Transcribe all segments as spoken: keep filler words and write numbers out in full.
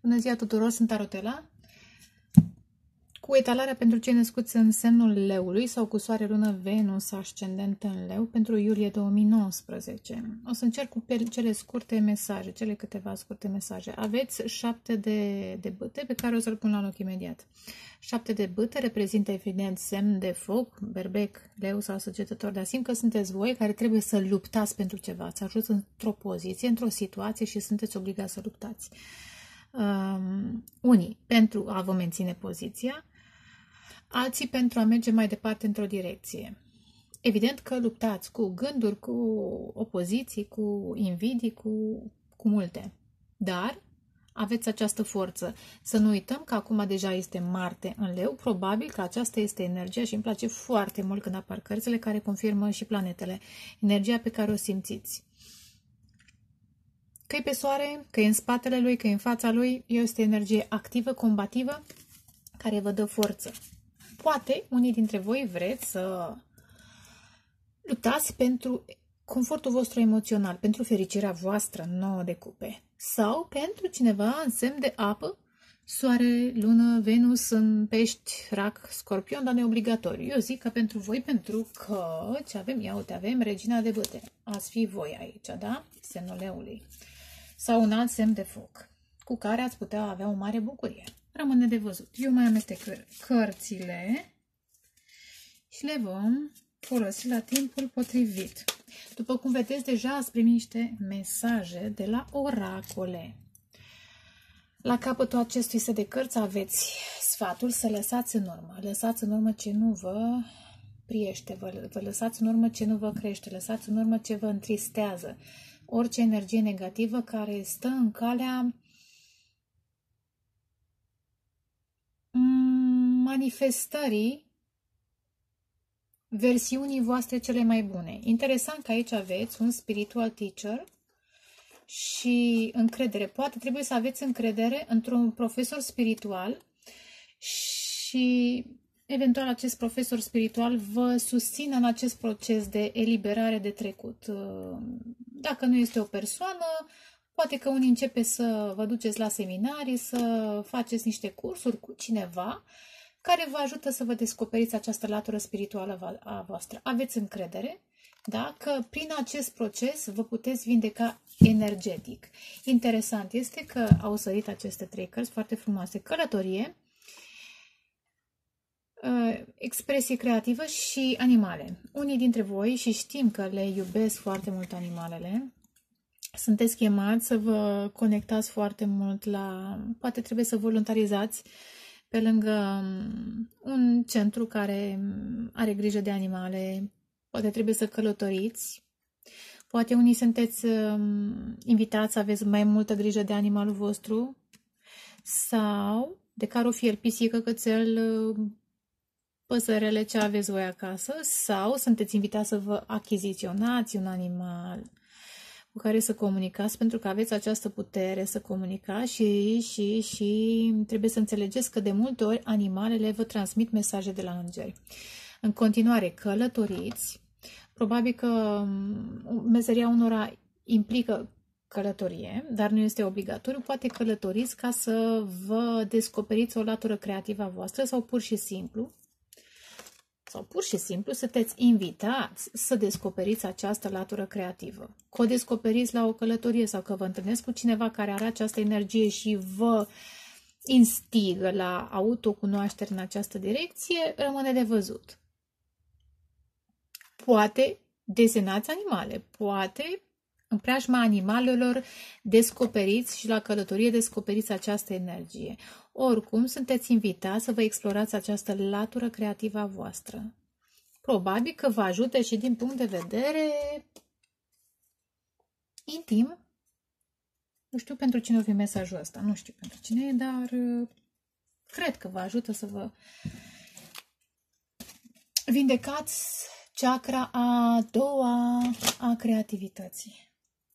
Bună ziua tuturor, sunt Tarotela cu etalarea pentru cei născuți în semnul leului sau cu soare, lună, Venus, ascendent în leu pentru iulie două mii nouăsprezece. O să încerc cu cele scurte mesaje, cele câteva scurte mesaje. Aveți șapte de, de bâte pe care o să-l pun la loc imediat. Șapte de bâte reprezintă evident semn de foc, berbec, leu sau săgetător, dar simt că sunteți voi care trebuie să luptați pentru ceva. Ați ajuns într-o poziție, într-o situație și sunteți obligați să luptați. Um, unii pentru a vă menține poziția, alții pentru a merge mai departe într-o direcție. Evident că luptați cu gânduri, cu opoziții, cu invidii, cu, cu multe. Dar aveți această forță. Să nu uităm că acum deja este Marte în leu. Probabil că aceasta este energia și îmi place foarte mult când apar cărțile care confirmă și planetele. Energia pe care o simțiți. Că e pe soare, că e în spatele lui, că e în fața lui, este energie activă, combativă, care vă dă forță. Poate unii dintre voi vreți să luptați pentru confortul vostru emoțional, pentru fericirea voastră, nouă de cupe. Sau pentru cineva în semn de apă, soare, lună, Venus în pești, rac, scorpion, dar neobligatoriu. Eu zic că pentru voi, pentru că ce avem, ia uite, avem regina de bâte. Ați fi voi aici, da? Semnul leului. Sau un alt semn de foc, cu care ați putea avea o mare bucurie. Rămâne de văzut. Eu mai amestec cărțile și le vom folosi la timpul potrivit. După cum vedeți, deja ați primit niște mesaje de la oracole. La capătul acestui set de cărți aveți sfatul să lăsați în urmă. Lăsați în urmă ce nu vă priește, vă, vă lăsați în urmă ce nu vă crește, lăsați în urmă ce vă întristează. Orice energie negativă care stă în calea manifestării versiunii voastre cele mai bune. Interesant că aici aveți un spiritual teacher și încredere. Poate trebuie să aveți încredere într-un profesor spiritual și eventual acest profesor spiritual vă susține în acest proces de eliberare de trecut. Dacă nu este o persoană, poate că unii începe să vă duceți la seminarii, să faceți niște cursuri cu cineva care vă ajută să vă descoperiți această latură spirituală a voastră. Aveți încredere, da? Că prin acest proces vă puteți vindeca energetic. Interesant este că au sărit aceste trei cărți foarte frumoase. Călătorie, expresie creativă și animale. Unii dintre voi, și știm că le iubesc foarte mult animalele, sunteți chemați să vă conectați foarte mult la... Poate trebuie să voluntarizați pe lângă un centru care are grijă de animale. Poate trebuie să călătoriți. Poate unii sunteți invitați să aveți mai multă grijă de animalul vostru. Sau de carofiel, pisică, cățel, păsărele, ce aveți voi acasă. Sau sunteți invitați să vă achiziționați un animal cu care să comunicați, pentru că aveți această putere să comunicați și, și, și trebuie să înțelegeți că de multe ori animalele vă transmit mesaje de la îngeri. În continuare, călătoriți. Probabil că meseria unora implică călătorie, dar nu este obligatoriu. Poate călătoriți ca să vă descoperiți o latură creativă a voastră sau pur și simplu sau pur și simplu sunteți invitați să descoperiți această latură creativă. Că o descoperiți la o călătorie sau că vă întâlnesc cu cineva care are această energie și vă instigă la autocunoaștere în această direcție, rămâne de văzut. Poate desenați animale, poate în preajma animalelor descoperiți și la călătorie descoperiți această energie. Oricum, sunteți invitați să vă explorați această latură creativă a voastră. Probabil că vă ajută și din punct de vedere intim. Nu știu pentru cine o fi mesajul ăsta, nu știu pentru cine e, dar cred că vă ajută să vă vindecați chakra a doua a creativității,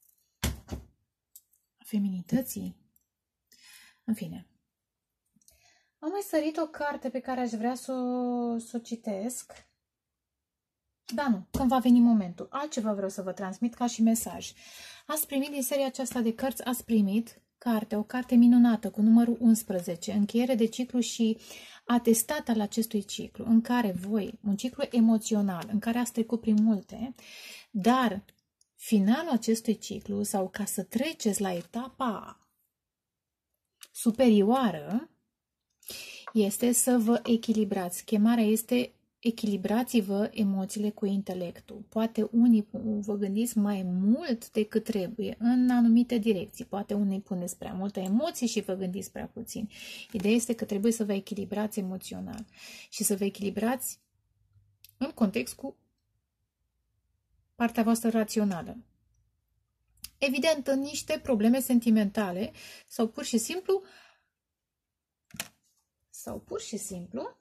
a feminității, în fine. Am mai sărit o carte pe care aș vrea să o, să o citesc. Da, nu, când va veni momentul. Altceva vreau să vă transmit ca și mesaj. Ați primit din seria aceasta de cărți, ați primit carte, o carte minunată cu numărul unsprezece, încheiere de ciclu și atestat al acestui ciclu, în care voi, un ciclu emoțional, în care ați trecut prin multe, dar finalul acestui ciclu, sau ca să treceți la etapa superioară, este să vă echilibrați. Chemarea este echilibrați-vă emoțiile cu intelectul. Poate unii vă gândiți mai mult decât trebuie în anumite direcții. Poate unii puneți prea multe emoții și vă gândiți prea puțin. Ideea este că trebuie să vă echilibrați emoțional și să vă echilibrați în context cu partea voastră rațională. Evident, în niște probleme sentimentale sau pur și simplu sau pur și simplu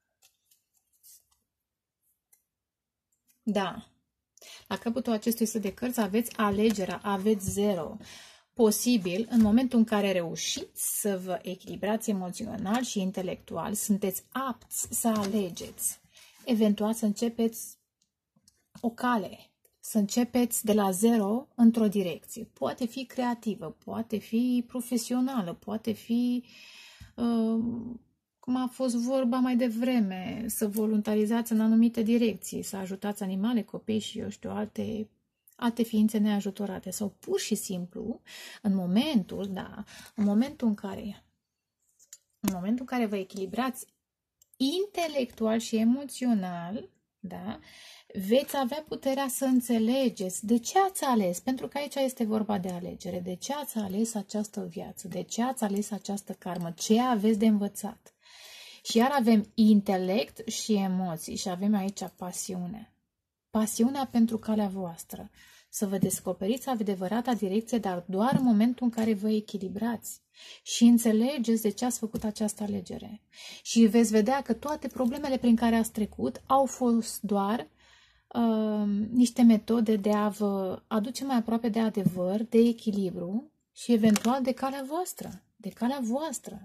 da, la capătul acestui set de cărți aveți alegerea, aveți zero. Posibil, în momentul în care reușiți să vă echilibrați emoțional și intelectual, sunteți apți să alegeți. Eventual să începeți o cale, să începeți de la zero într-o direcție. Poate fi creativă, poate fi profesională, poate fi... Uh, cum a fost vorba mai devreme, să voluntarizați în anumite direcții, să ajutați animale, copii și, eu știu, alte, alte ființe neajutorate. Sau pur și simplu, în momentul, da, în momentul în care, în momentul în care vă echilibrați intelectual și emoțional, da, veți avea puterea să înțelegeți de ce ați ales, pentru că aici este vorba de alegere, de ce ați ales această viață, de ce ați ales această karmă, ce aveți de învățat. Și iar avem intelect și emoții și avem aici pasiune. Pasiunea pentru calea voastră. Să vă descoperiți adevărata direcție, dar doar în momentul în care vă echilibrați și înțelegeți de ce ați făcut această alegere. Și veți vedea că toate problemele prin care ați trecut au fost doar uh, niște metode de a vă aduce mai aproape de adevăr, de echilibru și eventual de calea voastră. De calea voastră.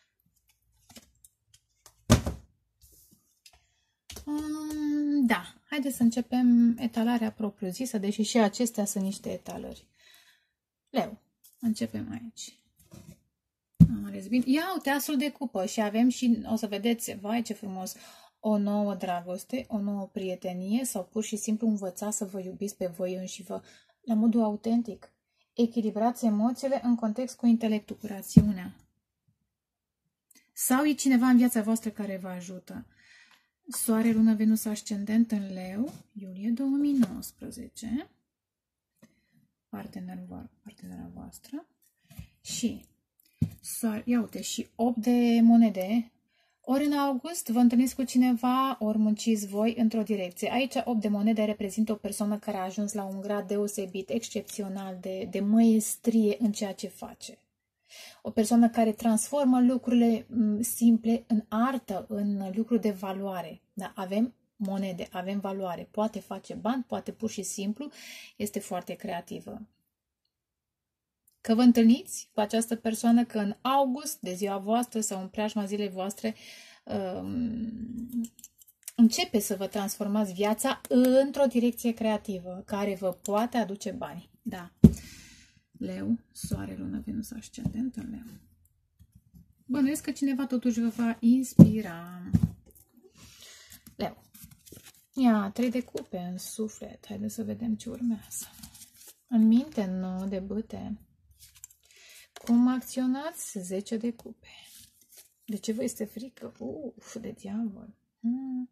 Da, haideți să începem etalarea propriu-zisă, deși și acestea sunt niște etalări. Leu, începem aici. Am ales bine. Ia uite, asul de cupă și avem și, o să vedeți, vai ce frumos, o nouă dragoste, o nouă prietenie sau pur și simplu învăța să vă iubiți pe voi înși vă la modul autentic. Echilibrați emoțiile în context cu intelectul, cu rațiunea. Sau e cineva în viața voastră care vă ajută. Soare, lună, Venus, ascendent în Leu, iulie două mii nouăsprezece, partenera, partenera voastră, și soare, ia uite, și opt de monede, ori în august vă întâlniți cu cineva, ori munciți voi într-o direcție. Aici opt de monede reprezintă o persoană care a ajuns la un grad deosebit, excepțional, de, de măestrie în ceea ce face. O persoană care transformă lucrurile simple în artă, în lucruri de valoare. Da, avem monede, avem valoare. Poate face bani, poate pur și simplu este foarte creativă. Că vă întâlniți cu această persoană, că în august, de ziua voastră sau în preajma zilei voastre, începe să vă transformați viața într-o direcție creativă, care vă poate aduce bani. Da. Leu, soare, lună, Venus, ascendent în Leu. Bănuiesc că cineva totuși vă va inspira. Leu. Ia, trei de cupe în suflet. Haideți să vedem ce urmează. În minte, nouă de bâte. Cum acționați? zece de cupe. De ce vă este frică? Uf, de diavol. Hmm.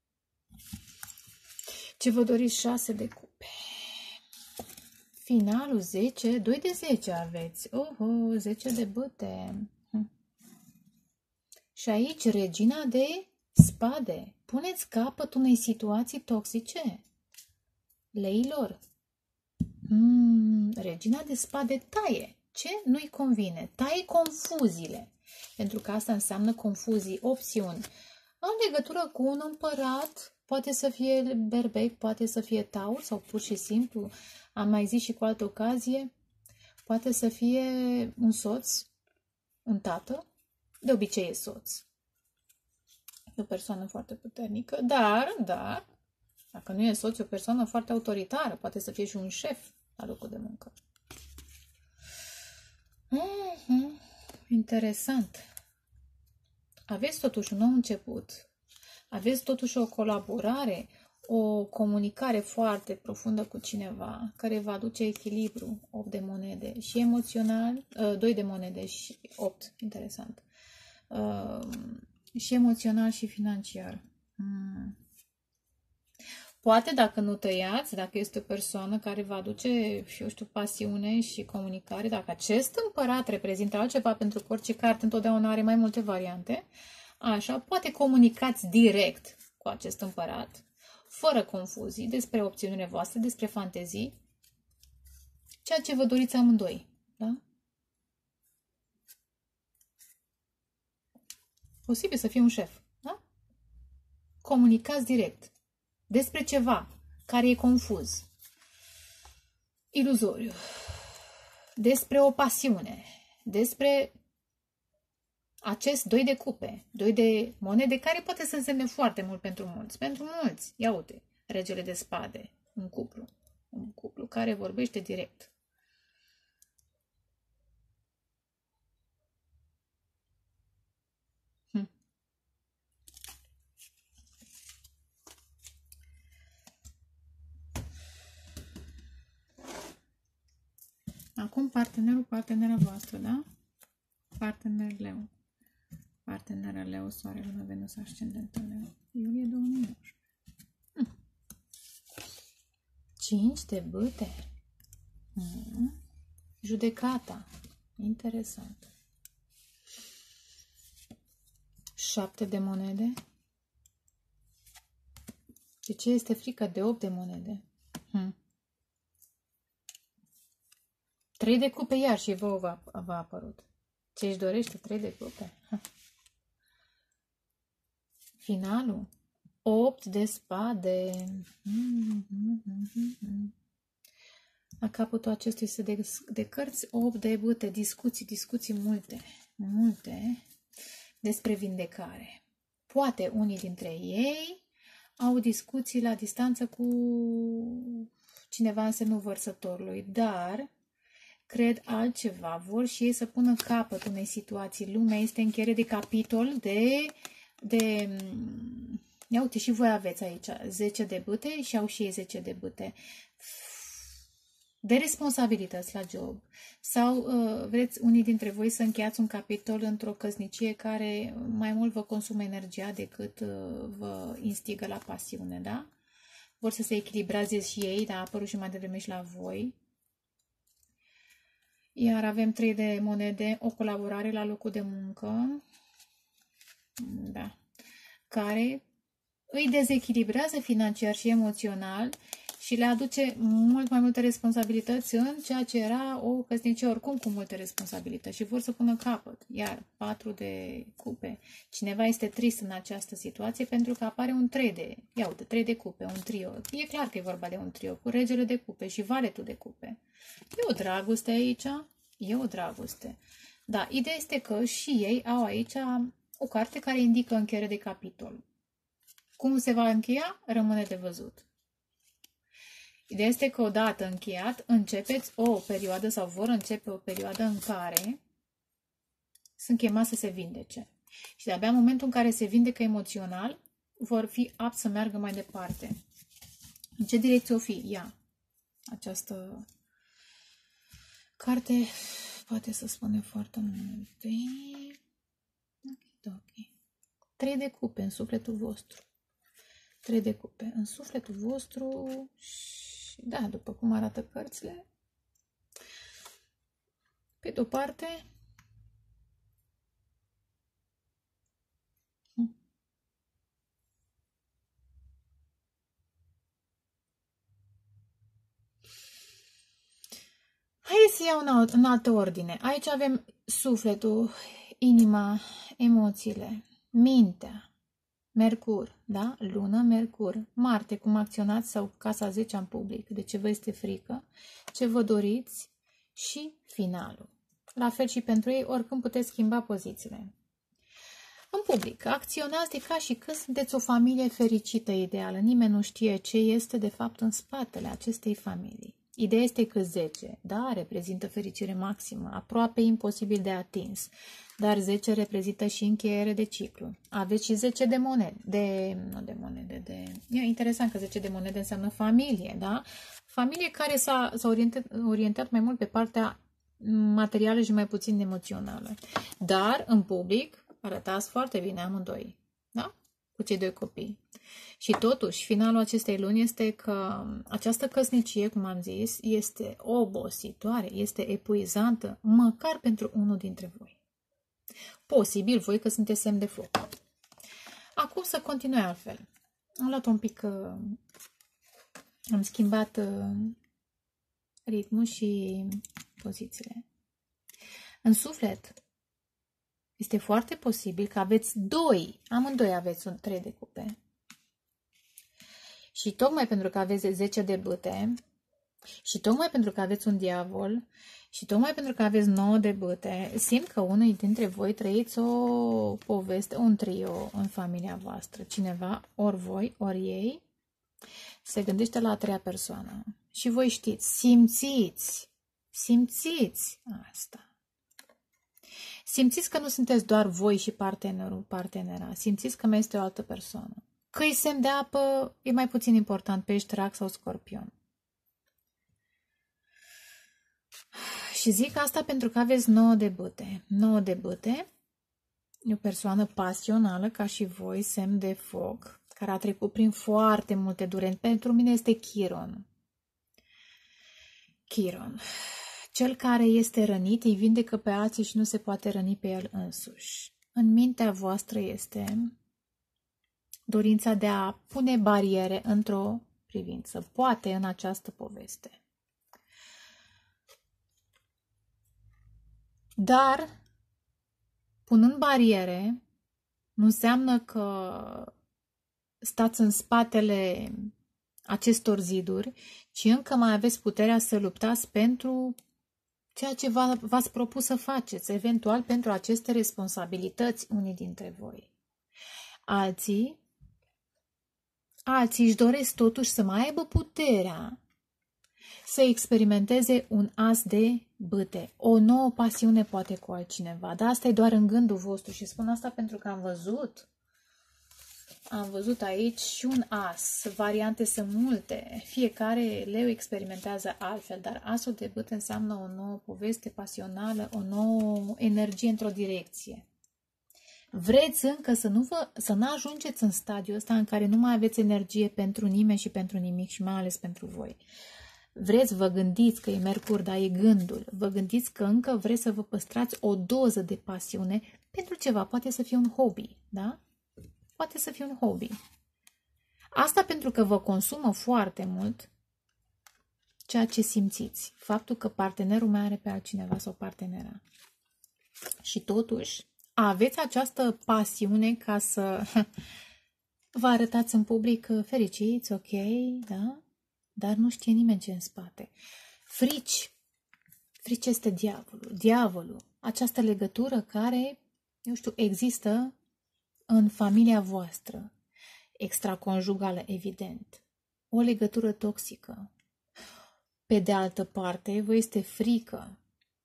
Ce vă doriți? șase de cupe. Finalul zece, doi de zece aveți. Oho, zece de bâte. Hm. Și aici regina de spade. Puneți capăt unei situații toxice. Leilor. Hmm, regina de spade taie. Ce nu-i convine? Taie confuziile. Pentru că asta înseamnă confuzii, opțiuni. În legătură cu un împărat, poate să fie berbec, poate să fie taur sau pur și simplu, am mai zis și cu altă ocazie, poate să fie un soț, un tată, de obicei e soț. E o persoană foarte puternică, dar, dar, dacă nu e soț, e o persoană foarte autoritară, poate să fie și un șef la locul de muncă. Mm-hmm. Interesant. Aveți totuși un nou început. Aveți totuși o colaborare, o comunicare foarte profundă cu cineva care va aduce echilibru, opt de monede și emoțional, doi de monede și opt, interesant. Și emoțional și financiar. Mm. Poate dacă nu tăiați, dacă este o persoană care va aduce, și eu știu, pasiune și comunicare, dacă acest împărat reprezintă altceva, pentru că orice carte întotdeauna are mai multe variante, așa, poate comunicați direct cu acest împărat, fără confuzii, despre opțiunile voastre, despre fantezii, ceea ce vă doriți amândoi. Da? Posibil să fie un șef. Da? Comunicați direct despre ceva care e confuz, iluzoriu, despre o pasiune, despre acest doi de cupe, doi de monede, care poate să însemne foarte mult pentru mulți. Pentru mulți, ia uite, regele de spade, un cuplu, un cuplu care vorbește direct. Hm. Acum partenerul, partenera voastră, da? Partener leu. Partenera leu, soare, lună, Venus, ascendentă leu. Iulie două mii nouăsprezece. Hm. cinci de bâte. Hmm. Judecata. Interesant. șapte de monede. De ce este frică de opt de monede? Hmm. trei de cupe iar și vouă v-a, v-a apărut. Ce își dorește? trei de cupe. Ha. Finalul. opt de spade. Mm, mm, mm, mm. La capătul acestui set de, de cărți, opt de bâte, discuții, discuții multe, multe despre vindecare. Poate unii dintre ei au discuții la distanță cu cineva în semnul vărsătorului, dar cred altceva. Vor și ei să pună capăt unei situații. Lumea este încheiere de capitol de... de ia uite, și voi aveți aici zece de bâte și au și ei zece de bâte. De responsabilități la job. Sau uh, vreți unii dintre voi să încheiați un capitol într-o căsnicie care mai mult vă consumă energia decât uh, vă instigă la pasiune, da? Vor să se echilibreze și ei, dar a apărut și mai devreme și la voi. Iar avem trei de monede, o colaborare la locul de muncă, da, care îi dezechilibrează financiar și emoțional și le aduce mult mai multe responsabilități în ceea ce era o căsnicie oricum cu multe responsabilități și vor să pună capăt. Iar patru de cupe. Cineva este trist în această situație pentru că apare un trei de, ia uite, trei de cupe, un trio. E clar că e vorba de un trio cu regele de cupe și valetul de cupe. E o dragoste aici, e o dragoste. Da, ideea este că și ei au aici o carte care indică încheiere de capitol. Cum se va încheia, rămâne de văzut. Ideea este că odată încheiat, începeți o perioadă sau vor începe o perioadă în care sunt chemați să se vindece. Și de-abia în momentul în care se vindecă emoțional, vor fi apți să meargă mai departe. În ce direcție o fi ea? Această carte poate să spune foarte multe. Okay. Trei de cupe în sufletul vostru. Trei de cupe în sufletul vostru și da, după cum arată cărțile, pe de-o parte, haideți să iau în, alt, în altă ordine. Aici avem sufletul, inima, emoțiile, mintea, Mercur, da? Lună, Mercur, Marte, cum acționați sau casa zece în public, de ce vă este frică, ce vă doriți și finalul. La fel și pentru ei, oricând puteți schimba pozițiile. În public, acționați de ca și când sunteți o familie fericită, ideală. Nimeni nu știe ce este de fapt în spatele acestei familii. Ideea este că zece, da, reprezintă fericire maximă, aproape imposibil de atins, dar zece reprezintă și încheiere de ciclu. Aveți și zece de monede, de, nu de monede, de... E interesant că zece de monede înseamnă familie, da? Familie care s-a, s-a orientat, orientat mai mult pe partea materială și mai puțin emoțională. Dar, în public, arătați foarte bine amândoi, da? Cu cei doi copii. Și totuși, finalul acestei luni este că această căsnicie, cum am zis, este obositoare, este epuizantă, măcar pentru unul dintre voi. Posibil voi că sunteți semn de foc. Acum să continui altfel. Am luat un pic, am schimbat ritmul și pozițiile. În suflet, este foarte posibil că aveți doi, amândoi aveți un trei de cupe. Și tocmai pentru că aveți zece de bâte, și tocmai pentru că aveți un diavol, și tocmai pentru că aveți nouă de bâte, simt că unul dintre voi trăiți o poveste, un trio în familia voastră. Cineva, ori voi, ori ei, se gândește la a treia persoană. Și voi știți, simțiți, simțiți asta. Simțiți că nu sunteți doar voi și partenerul, partenera. Simțiți că mai este o altă persoană. Că-i semn de apă e mai puțin important, pești, rac sau scorpion. Și zic asta pentru că aveți nouă de bâte. nouă de bâte e o persoană pasională ca și voi, semn de foc, care a trecut prin foarte multe dureri. Pentru mine este Chiron. Chiron. Cel care este rănit îi vindecă pe alții și nu se poate răni pe el însuși. În mintea voastră este dorința de a pune bariere într-o privință, poate în această poveste. Dar, punând bariere, nu înseamnă că stați în spatele acestor ziduri, ci încă mai aveți puterea să luptați pentru ceea ce v-ați propus să faceți, eventual pentru aceste responsabilități unii dintre voi. Alții, alții își doresc totuși să mai aibă puterea să experimenteze un as de bâte, o nouă pasiune poate cu altcineva, dar asta e doar în gândul vostru și spun asta pentru că am văzut, am văzut aici și un as, variante sunt multe, fiecare le experimentează altfel, dar asul de bâte înseamnă o nouă poveste pasională, o nouă energie într-o direcție. Vreți încă să nu, vă, să nu ajungeți în stadiul ăsta în care nu mai aveți energie pentru nimeni și pentru nimic și mai ales pentru voi. Vreți, vă gândiți că e Mercur, dar e gândul. Vă gândiți că încă vreți să vă păstrați o doză de pasiune pentru ceva. Poate să fie un hobby, da? Poate să fie un hobby. Asta pentru că vă consumă foarte mult ceea ce simțiți. Faptul că partenerul mai are pe altcineva sau partenera. Și totuși, aveți această pasiune ca să vă arătați în public fericiți, ok, da? Dar nu știe nimeni ce în spate. Frici. Frici este diavolul. Diavolul. Această legătură care, eu știu, există în familia voastră. Extraconjugală, evident. O legătură toxică. Pe de altă parte, vă este frică.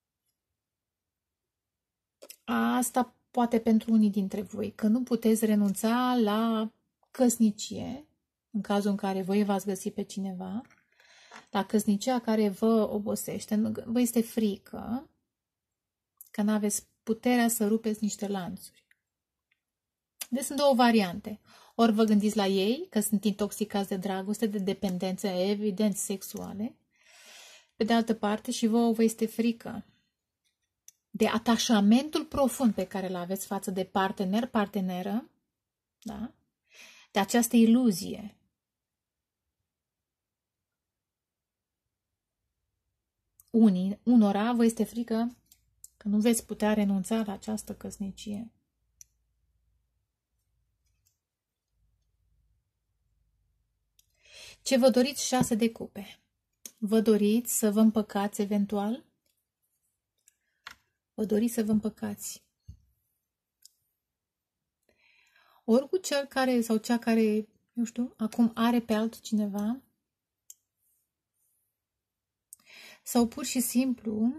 Asta poate pentru unii dintre voi, că nu puteți renunța la căsnicie, în cazul în care voi v-ați găsit pe cineva, la căsnicia care vă obosește, vă este frică că nu aveți puterea să rupeți niște lanțuri. Deci sunt două variante. Ori vă gândiți la ei, că sunt intoxicați de dragoste, de dependențe, evident, sexuale. Pe de altă parte, și vouă vă este frică de atașamentul profund pe care îl aveți față de partener, parteneră, da? De această iluzie. Unii, unora vă este frică că nu veți putea renunța la această căsnicie. Ce vă doriți? Șase de cupe. Vă doriți să vă împăcați eventual? Vă doriți să vă împăcați? Ori cu cel care sau cea care, eu știu, acum are pe altcineva, Sau pur și simplu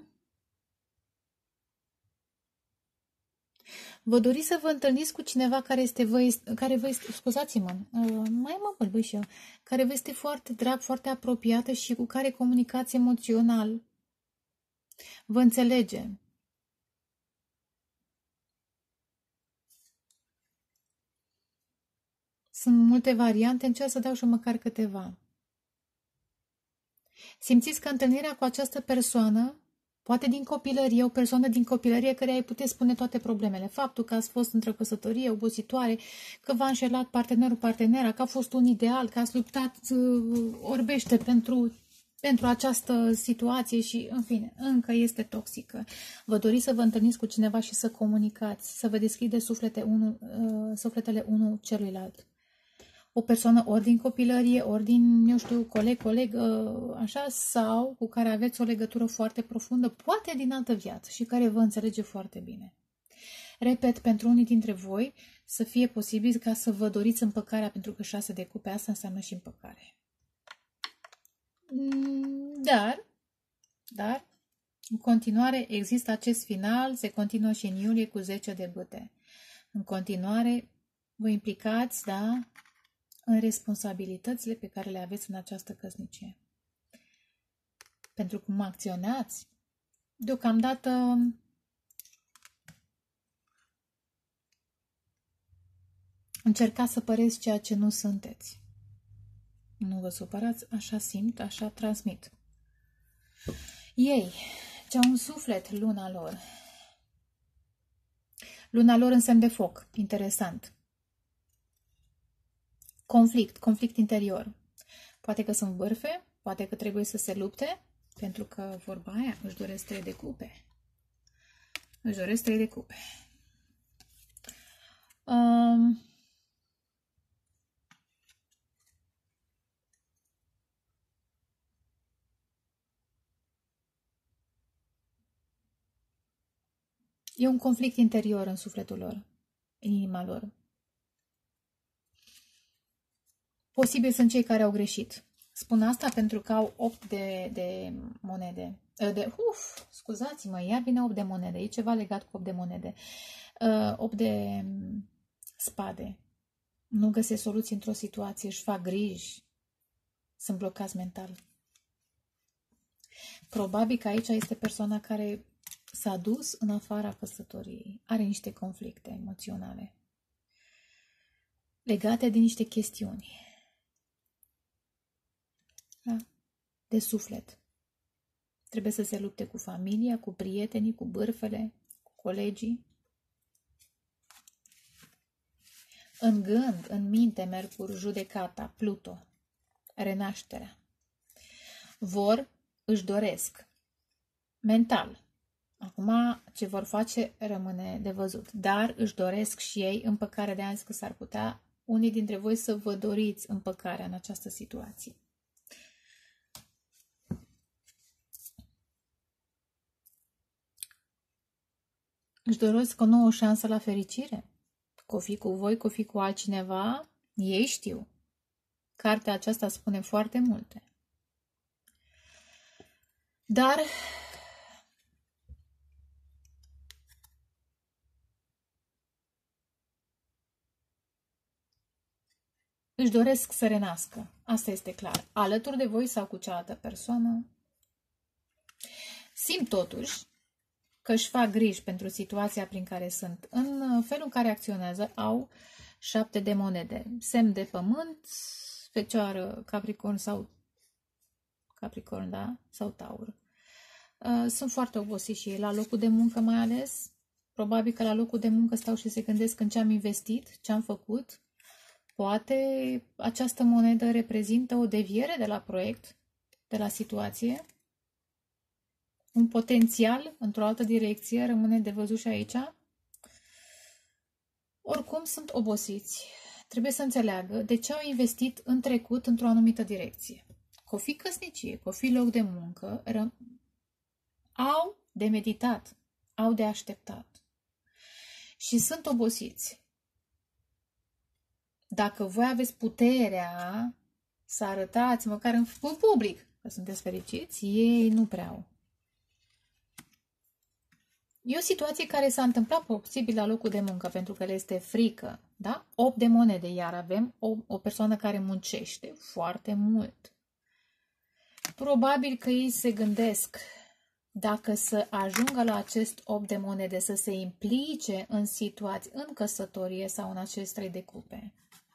vă doriți să vă întâlniți cu cineva care este vă, care vă este, scuzați-mă, mai mă bălbăi și eu, care vă este foarte drag, foarte apropiată și cu care comunicați emoțional. Vă înțelege. Sunt multe variante, încerc să dau și măcar câteva. Simțiți că întâlnirea cu această persoană, poate din copilărie, o persoană din copilărie care ai putea spune toate problemele. Faptul că ați fost într-o căsătorie obositoare, că v-a înșelat partenerul, partenera, că a fost un ideal, că ați luptat uh, orbește pentru, pentru această situație și, în fine, încă este toxică. Vă doriți să vă întâlniți cu cineva și să comunicați, să vă deschide suflete unul, uh, sufletele unul celuilalt. O persoană ori din copilărie, ori din, eu știu, coleg, coleg, așa, sau cu care aveți o legătură foarte profundă, poate din altă viață și care vă înțelege foarte bine. Repet, pentru unii dintre voi să fie posibil ca să vă doriți împăcarea, pentru că șase de cupe, asta înseamnă și împăcare. Dar, dar, în continuare există acest final, se continuă și în iulie cu zece de bâte. În continuare, vă implicați, da, în responsabilitățile pe care le aveți în această căsnicie. Pentru cum acționați, deocamdată încercați să păreți ceea ce nu sunteți. Nu vă supărați, așa simt, așa transmit. Ei, ce-au un suflet, luna lor. Luna lor în semn de foc, interesant. Conflict, conflict interior. Poate că sunt bârfe, poate că trebuie să se lupte, pentru că vorba aia își doresc trei de cupe. Își doresc trei de cupe. Um, e un conflict interior în sufletul lor, în inima lor. Posibil sunt cei care au greșit. Spun asta pentru că au opt de, de monede. De, uf, scuzați-mă, ia bine opt de monede. E ceva legat cu opt de monede. opt de spade. Nu găsesc soluții într-o situație, își fac griji. Sunt blocați mental. Probabil că aici este persoana care s-a dus în afara căsătoriei. Are niște conflicte emoționale legate de niște chestiuni. Da? De suflet. Trebuie să se lupte cu familia, cu prietenii, cu bârfele, cu colegii. În gând, în minte, Mercur, judecata, Pluto, renașterea. Vor, își doresc. Mental. Acum, ce vor face rămâne de văzut. Dar își doresc și ei împăcarea, de azi că s-ar putea unii dintre voi să vă doriți împăcarea în această situație. Își doresc o nouă șansă la fericire. Că o fi cu voi, că o fi cu altcineva, ei știu. Cartea aceasta spune foarte multe. Dar își doresc să renască. Asta este clar. Alături de voi sau cu cealaltă persoană. Simt totuși că își fac griji pentru situația prin care sunt. În felul în care acționează au șapte de monede. Semn de pământ, Fecioară, Capricorn sau Capricorn, da? Sau Taur. Sunt foarte obosiți și ei, la locul de muncă mai ales. Probabil că la locul de muncă stau și se gândesc în ce am investit, ce am făcut. Poate această monedă reprezintă o deviere de la proiect, de la situație. Un potențial într-o altă direcție, rămâne de văzut și aici. Oricum sunt obosiți. Trebuie să înțeleagă de ce au investit în trecut într-o anumită direcție. Că o fi căsnicie, că o fi loc de muncă, au de meditat, au de așteptat. Și sunt obosiți. Dacă voi aveți puterea să arătați măcar în public că sunteți fericiți, ei nu prea au. E o situație care s-a întâmplat posibil la locul de muncă, pentru că le este frică. Da? opt de monede, iar avem o, o persoană care muncește foarte mult. Probabil că ei se gândesc dacă să ajungă la acest opt de monede, să se implice în situații, în căsătorie sau în acest trei de cupe.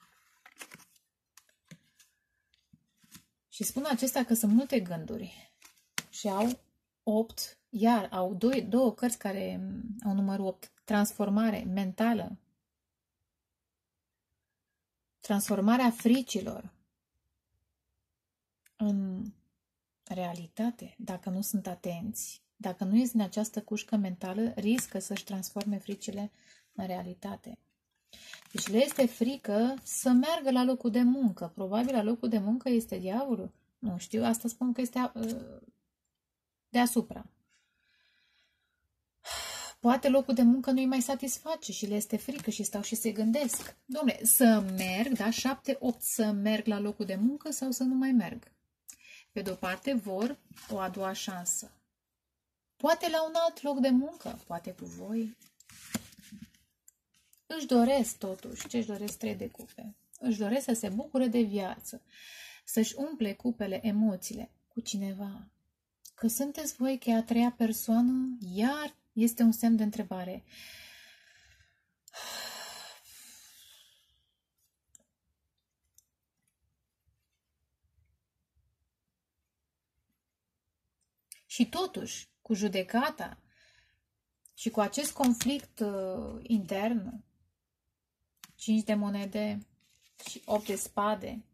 Și spun acestea că sunt multe gânduri și au opt, iar au doi, două cărți care au numărul opt. Transformare mentală. Transformarea fricilor în realitate. Dacă nu sunt atenți, dacă nu ești în această cușcă mentală, riscă să-și transforme fricile în realitate. Deci le este frică să meargă la locul de muncă. Probabil la locul de muncă este diavolul. Nu știu, asta spun că este deasupra. Poate locul de muncă nu-i mai satisface și le este frică și stau și se gândesc. Dom'le, să merg, da, șapte opt, să merg la locul de muncă sau să nu mai merg. Pe de-o parte vor o a doua șansă. Poate la un alt loc de muncă, poate cu voi. Își doresc totuși, ce își doresc trei de cupe? Își doresc să se bucure de viață, să-și umple cupele, emoțiile cu cineva. Că sunteți voi că e a treia persoană, iar este un semn de întrebare. Și totuși, cu judecata și cu acest conflict uh, intern, cinci de monede și opt de spade,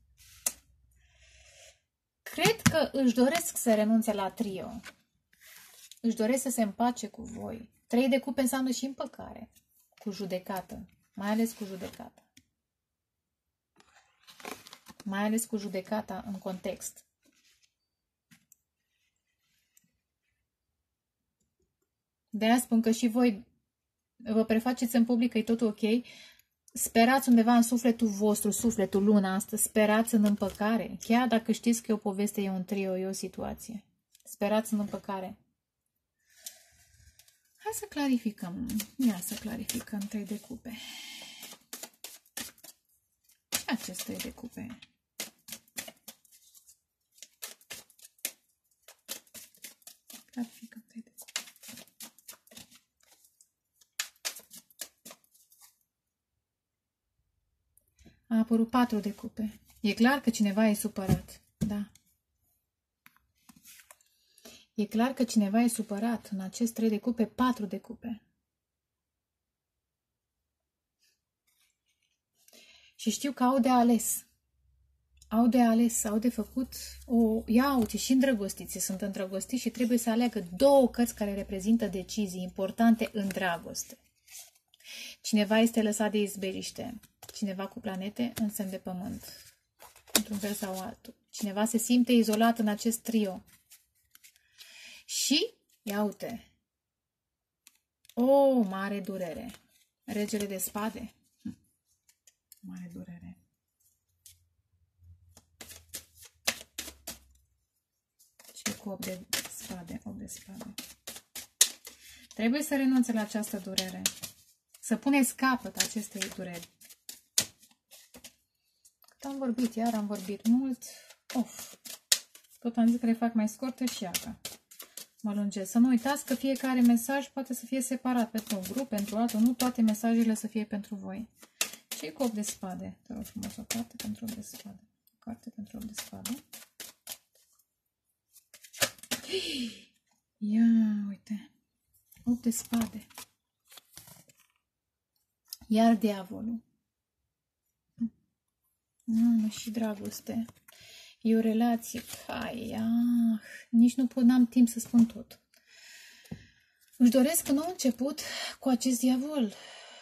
cred că își doresc să renunțe la trio. Își doresc să se împace cu voi. trei de cupe înseamnă și împăcare, cu judecată, mai ales cu judecata. Mai ales cu judecata în context. De aia spun că și voi vă prefaceți în public că e totul ok. Sperați undeva în sufletul vostru, sufletul, luna asta, sperați în împăcare. Chiar dacă știți că e o poveste, e un trio, e o situație. Sperați în împăcare. Hai să clarificăm. Ia să clarificăm trei de cupe. Acest trei de cupe. Clarificăm trei de cupe. A apărut patru de cupe. E clar că cineva e supărat. Da. E clar că cineva e supărat în acest trei de cupe, patru de cupe. Și știu că au de ales. Au de ales, au de făcut o... Ia uite, și îndrăgostiți, sunt îndrăgostiți și trebuie să aleagă două cărți care reprezintă decizii importante în dragoste. Cineva este lăsat de izbeliște. Cineva cu planete în semn de pământ. Într-un fel sau altul. Cineva se simte izolat în acest trio. Și, ia uite, o mare durere. Regele de spade. Mare durere. Și cu opt de spade, opt de spade. Trebuie să renunțe la această durere. Să puneți capăt acestei dureri. Cât am vorbit, iar am vorbit mult. Of. Tot am zis că le fac mai scurtă și iată. Mă lungesc. Să nu uitați că fiecare mesaj poate să fie separat pentru un grup, pentru altul. Nu toate mesajele să fie pentru voi. Ce cu opt de spade? Te rog frumos, o carte pentru opt de spade. O carte pentru opt de spade. Ia, uite. opt de spade. Iar diavolul. Mm, și dragoste. E o relație. Hai, ah, nici nu pot, n-am timp să spun tot. Își doresc un nou început cu acest diavol.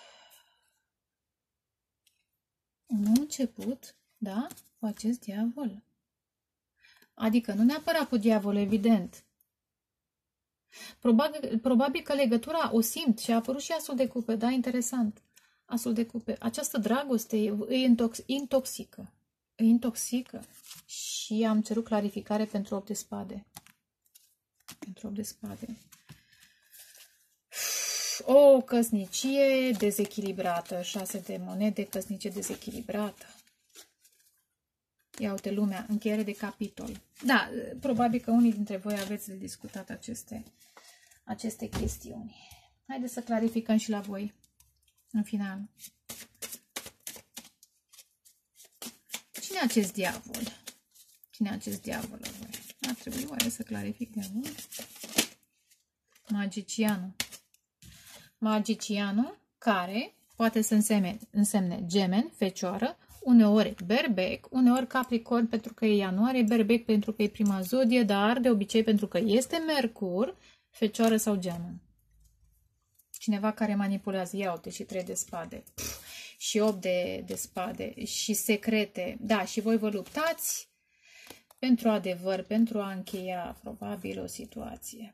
Un nou început, da, cu acest diavol. Adică nu neapărat cu diavol, evident. Probabil, probabil că legătura o simt și a apărut și asul de cupe, da, interesant. Asul de cupe. Această dragoste îi intox, intoxică. îi intoxică. Și am cerut clarificare pentru opt de spade. Pentru opt de spade. O căsnicie dezechilibrată. șase de monede, căsnicie dezechilibrată. Ia uite lumea, încheiere de capitol. Da, probabil că unii dintre voi aveți de discutat aceste, aceste chestiuni. Haideți să clarificăm și la voi, în final. Cine e acest diavol? Cine e acest diavol la voi? Ar trebui oare să clarific diavolul? Magicianul. Magicianul care poate să însemne, însemne gemen, fecioară, uneori berbec, uneori capricorn pentru că e ianuarie, berbec pentru că e prima zodie, dar de obicei pentru că este Mercur, fecioară sau geamăn. Cineva care manipulează, ia uite, și trei de spade, pf, și opt de, de spade, și secrete, da, și voi vă luptați pentru adevăr, pentru a încheia probabil o situație.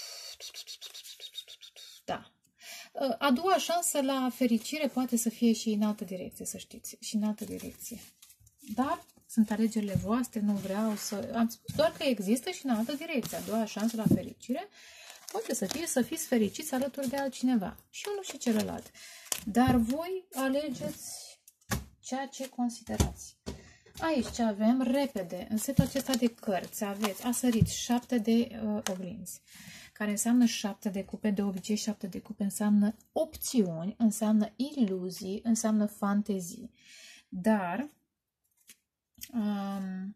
Da. A doua șansă la fericire poate să fie și în altă direcție, să știți, și în altă direcție. Dar sunt alegerile voastre, nu vreau să... Am spus doar că există și în altă direcție. A doua șansă la fericire poate să fie să fiți fericiți alături de altcineva. Și unul și celălalt. Dar voi alegeți ceea ce considerați. Aici ce avem, repede, în setul acesta de cărți, aveți, a sărit șapte de uh, oglinzi, care înseamnă șapte de cupe, de obicei șapte de cupe înseamnă opțiuni, înseamnă iluzii, înseamnă fantezii. Dar um,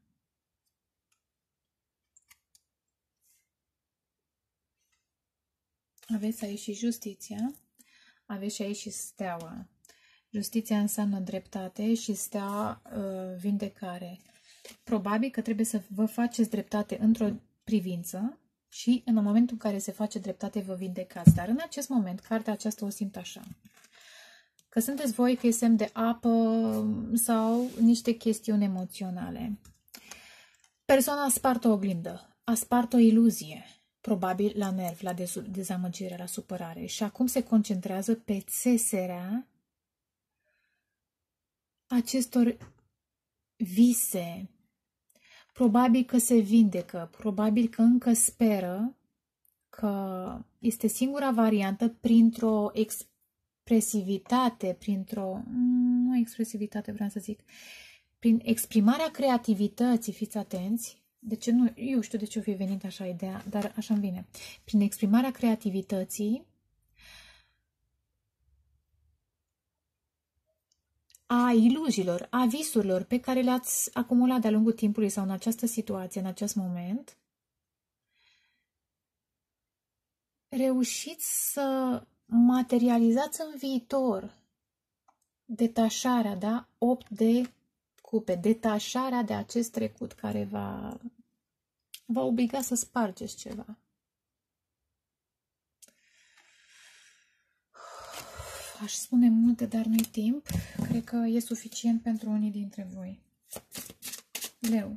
aveți aici și justiția, aveți și aici și steaua. Justiția înseamnă dreptate și steaua uh, vindecare. Probabil că trebuie să vă faceți dreptate într-o privință și în momentul în care se face dreptate vă vindecați. Dar în acest moment, cartea aceasta o simt așa. Că sunteți voi, că e semn de apă sau niște chestiuni emoționale. Persoana a spart o oglindă, a spart o iluzie, probabil la nerv, la dezamăgire, la supărare. Și acum se concentrează pe țeserea acestor vise. Probabil că se vindecă, probabil că încă speră că este singura variantă printr-o expresivitate, printr-o, nu expresivitate vreau să zic, prin exprimarea creativității, fiți atenți, de ce nu, eu știu de ce o fi venit așa ideea, dar așa îmi vine, prin exprimarea creativității, a iluziilor, a visurilor pe care le-ați acumulat de-a lungul timpului sau în această situație, în acest moment, reușiți să materializați în viitor detașarea, da? opt de cupe, detașarea de acest trecut care va, va obliga să spargeți ceva. Aș spune multe, dar nu-i timp. Cred că e suficient pentru unii dintre voi. Leu.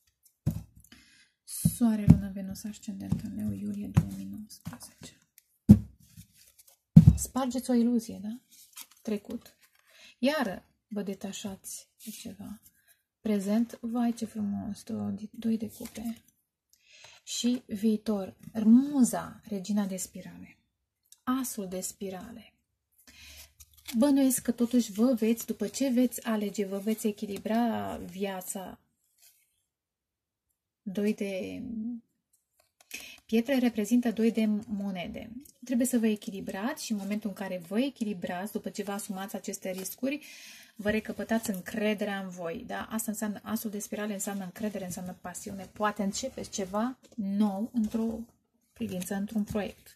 Soare, lună, Venus, ascendent în Leu, iulie două mii nouăsprezece. Spargeți o iluzie, da? Trecut. Iar vă detașați de ceva. Prezent, vai ce frumos, doi de cupe. Și viitor, muza, regina de spirale. Asul de spirale. Bănuiesc că totuși vă veți, după ce veți alege, vă veți echilibra viața. Doi de pietre reprezintă doi de monede. Trebuie să vă echilibrați și în momentul în care vă echilibrați, după ce vă asumați aceste riscuri, vă recăpătați încrederea în voi. Da? Asta înseamnă, asul de spirale înseamnă încredere, înseamnă pasiune. Poate începeți ceva nou într-o privință, într-un proiect.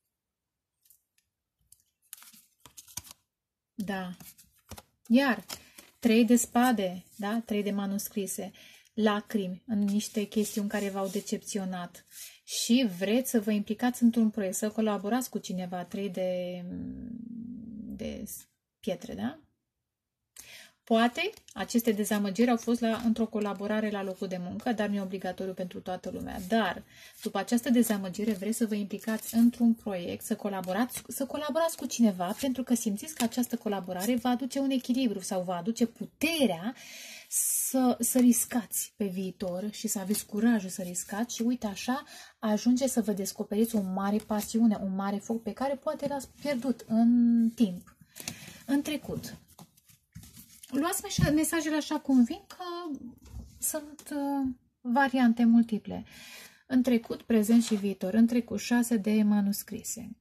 Da. Iar trei de spade, da? Trei de manuscrise, lacrimi în niște chestiuni care v-au decepționat și vreți să vă implicați într-un proiect, să colaborați cu cineva, trei de, de pietre, da? Poate aceste dezamăgiri au fost la, într-o colaborare la locul de muncă, dar nu e obligatoriu pentru toată lumea. Dar după această dezamăgire vreți să vă implicați într-un proiect, să colaborați, să colaborați cu cineva, pentru că simțiți că această colaborare va aduce un echilibru sau va aduce puterea să, să riscați pe viitor și să aveți curajul să riscați și uite așa ajunge să vă descoperiți o mare pasiune, un mare foc pe care poate l-ați pierdut în timp, în trecut. Luați mesajele așa cum vin, că sunt uh, variante multiple. În trecut, prezent și viitor. În trecut, șase de manuscrise.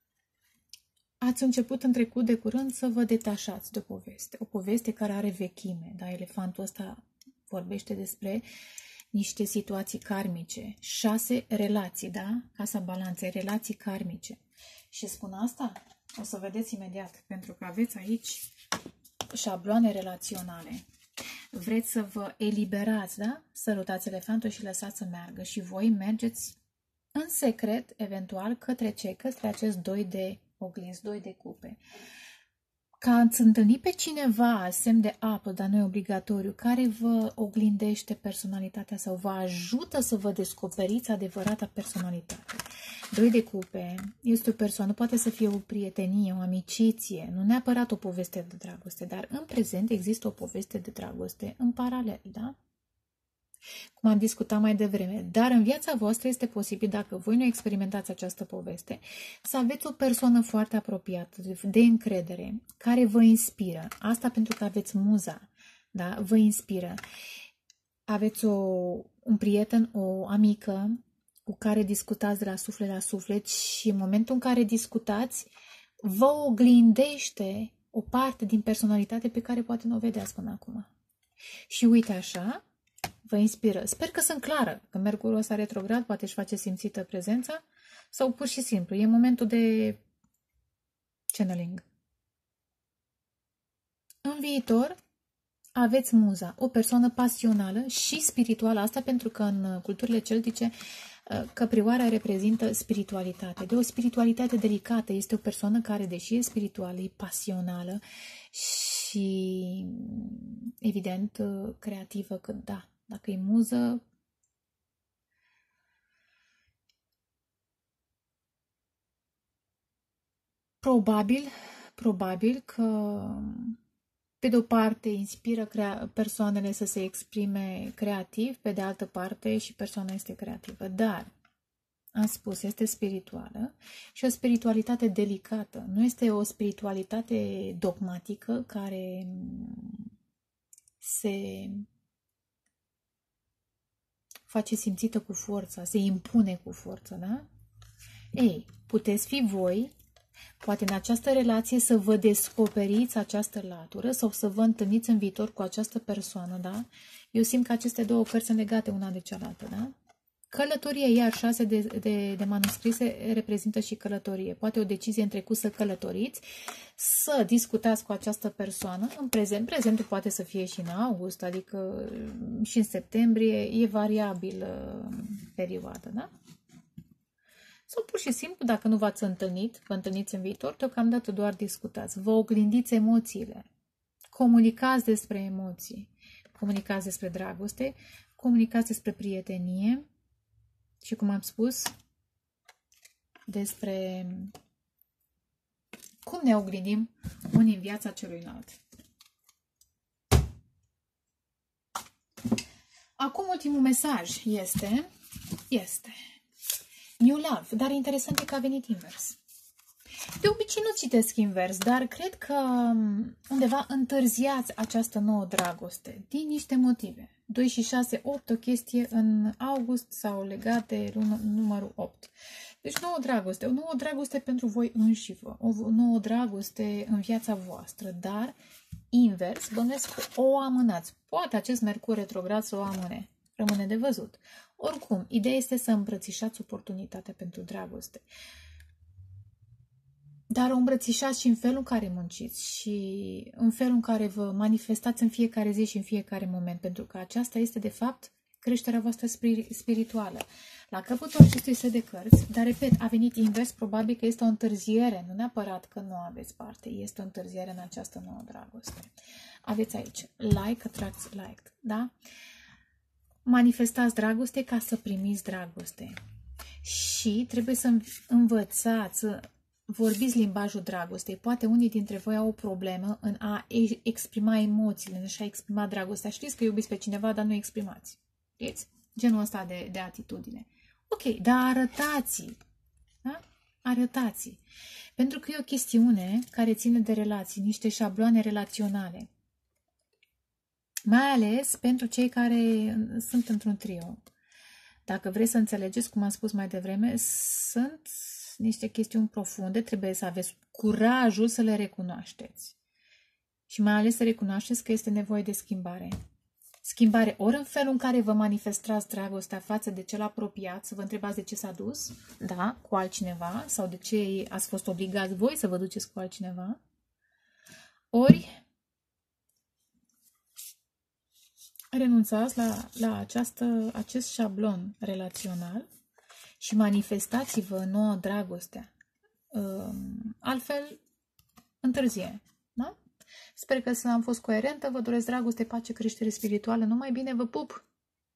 Ați început în trecut de curând să vă detașați de o poveste. O poveste care are vechime. Da? Elefantul ăsta vorbește despre niște situații karmice. Șase relații, da? Casa balanței, relații karmice. Și spun asta? O să vedeți imediat, pentru că aveți aici șabloane relaționale. Vreți să vă eliberați, da? Sărutați elefantul și lăsați să meargă. Și voi mergeți în secret, eventual, către ce? Către acest doi de oglinzi, doi de cupe. Ca ați întâlni pe cineva, semn de apă, dar nu e obligatoriu, care vă oglindește personalitatea sau vă ajută să vă descoperiți adevărata personalitate. Doi de cupe este o persoană, poate să fie o prietenie, o amiciție, nu neapărat o poveste de dragoste, dar în prezent există o poveste de dragoste în paralel, da? Cum am discutat mai devreme. Dar în viața voastră este posibil, dacă voi nu experimentați această poveste, să aveți o persoană foarte apropiată, de încredere, care vă inspiră. Asta pentru că aveți muza, da? Vă inspiră. Aveți o, un prieten, o amică cu care discutați de la suflet la suflet și în momentul în care discutați, vă oglindește o parte din personalitate pe care poate nu o vedeați până acum. Și uite așa, vă inspiră. Sper că sunt clară. Că Mercurul ăsta retrograd poate își face simțită prezența sau pur și simplu. E momentul de channeling. În viitor aveți muza, o persoană pasională și spirituală. Asta pentru că în culturile celtice căprioara reprezintă spiritualitate. De o spiritualitate delicată. Este o persoană care, deși e spirituală, e pasională și evident creativă, că da. Dacă e muză, probabil, probabil că pe de o parte inspiră persoanele să se exprime creativ, pe de altă parte și persoana este creativă. Dar, am spus, este spirituală și o spiritualitate delicată. Nu este o spiritualitate dogmatică care se face simțită cu forța, se impune cu forță, da? Ei, puteți fi voi, poate în această relație să vă descoperiți această latură sau să vă întâlniți în viitor cu această persoană, da? Eu simt că aceste două cărți sunt legate una de cealaltă, da? Călătorie, iar șase de, de, de manuscrise reprezintă și călătorie. Poate o decizie în trecut să călătoriți, să discutați cu această persoană în prezent. Prezentul poate să fie și în august, adică și în septembrie, e variabil perioada, da? Sau pur și simplu, dacă nu v-ați întâlnit, vă întâlniți în viitor, deocamdată doar discutați. Vă oglindiți emoțiile. Comunicați despre emoții. Comunicați despre dragoste. Comunicați despre prietenie. Și cum am spus, despre cum ne oglindim unii în viața celuilalt. Acum ultimul mesaj este, este New Love, dar interesant e că a venit invers. De obicei nu citesc invers, dar cred că undeva întârziați această nouă dragoste din niște motive. doi și șase, opt, o chestie în august sau legate numărul opt. Deci nouă dragoste, o nouă dragoste pentru voi înșivă, o nouă dragoste în viața voastră, dar invers, bănuiesc că o amânați. Poate acest Mercur retrograd să o amâne, rămâne de văzut. Oricum, ideea este să îmbrățișați oportunitatea pentru dragoste. Dar o îmbrățișați și în felul în care munciți și în felul în care vă manifestați în fiecare zi și în fiecare moment, pentru că aceasta este, de fapt, creșterea voastră spirituală. la capătul acestui set de cărți, dar repet, a venit invers, probabil că este o întârziere, nu neapărat că nu aveți parte, este o întârziere în această nouă dragoste. Aveți aici, like attracts like, da? Manifestați dragoste ca să primiți dragoste. Și trebuie să învățați, să vorbiți limbajul dragostei. Poate unii dintre voi au o problemă în a exprima emoțiile, în a exprima dragostea. Știți că iubiți pe cineva, dar nu exprimați. Știți? Genul ăsta de, de atitudine. Ok, dar arătați. Da? Arătați. Pentru că e o chestiune care ține de relații, niște șabloane relaționale. Mai ales pentru cei care sunt într-un trio. Dacă vreți să înțelegeți, cum am spus mai devreme, sunt niște chestiuni profunde, trebuie să aveți curajul să le recunoașteți. Și mai ales să recunoașteți că este nevoie de schimbare. Schimbare ori în felul în care vă manifestați dragostea față de cel apropiat, să vă întrebați de ce s-a dus, da, cu altcineva, sau de ce ați fost obligați voi să vă duceți cu altcineva, ori renunțați la, la această, acest șablon relațional și manifestați-vă în nouă dragostea. Altfel, întârzie. Da? Sper că am fost coerentă. Vă doresc dragoste, pace, creștere spirituală. Numai bine, vă pup!